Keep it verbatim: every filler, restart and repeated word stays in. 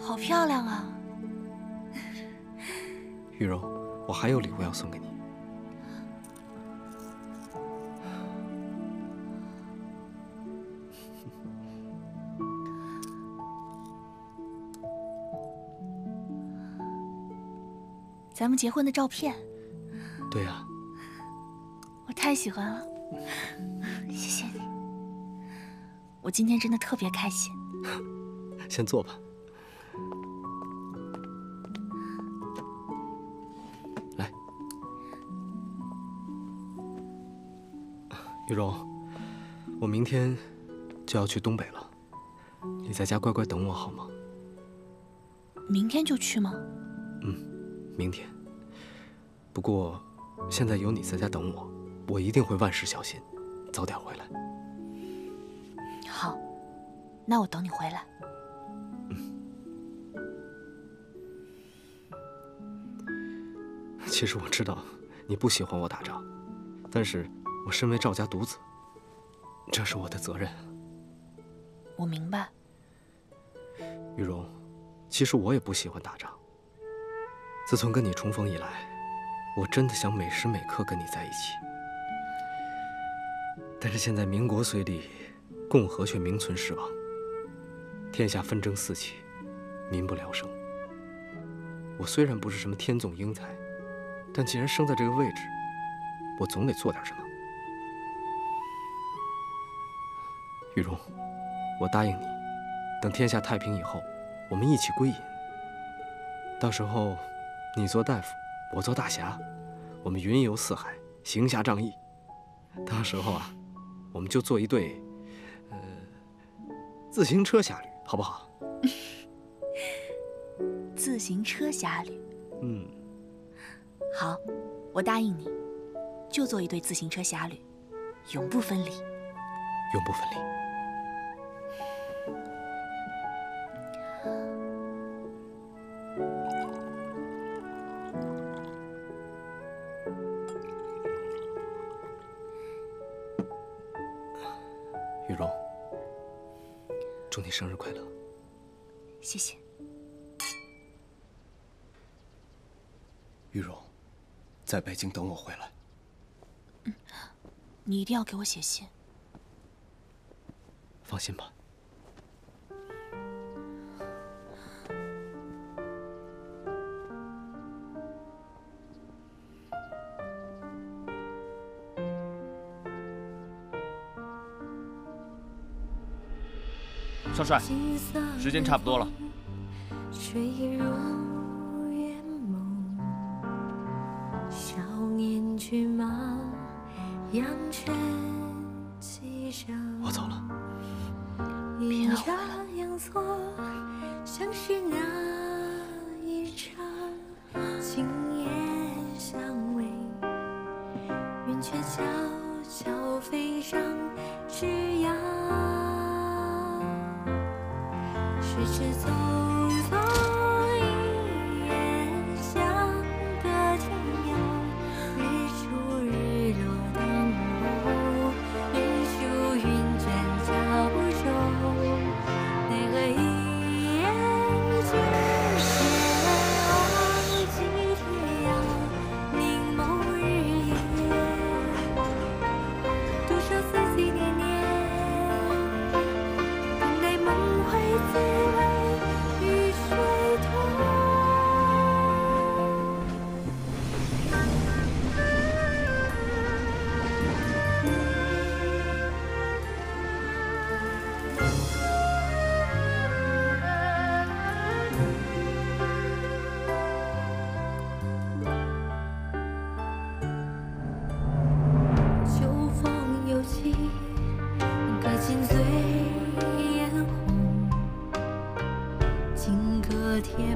好漂亮啊！ 玉柔，我还有礼物要送给你。 咱们结婚的照片。 对呀。 我太喜欢了，谢谢你。我今天真的特别开心。 先坐吧。来，玉柔，我明天就要去东北了，你在家乖乖等我好吗？ 明天就去吗？ 嗯，明天。不过，现在有你在家等我，我一定会万事小心，早点回来。 好，那我等你回来。 其实我知道你不喜欢我打仗，但是我身为赵家独子，这是我的责任。 我明白。 玉荣，其实我也不喜欢打仗。自从跟你重逢以来，我真的想每时每刻跟你在一起。但是现在民国虽立，共和却名存实亡，天下纷争四起，民不聊生。我虽然不是什么天纵英才，但既然生在这个位置，我总得做点什么。玉荣，我答应你，等天下太平以后，我们一起归隐。到时候，你做大夫，我做大侠，我们云游四海，行侠仗义。到时候啊，我们就做一对，呃，自行车侠侣，好不好？ 自行车侠侣。 嗯。 好，我答应你，就做一对自行车侠侣，永不分离。 永不分离。玉荣，祝你生日快乐！ 谢谢。 玉荣，在北京等我回来。 嗯，你一定要给我写信。 放心吧。 少帅，时间差不多了。 我走了。 别让我回来。 天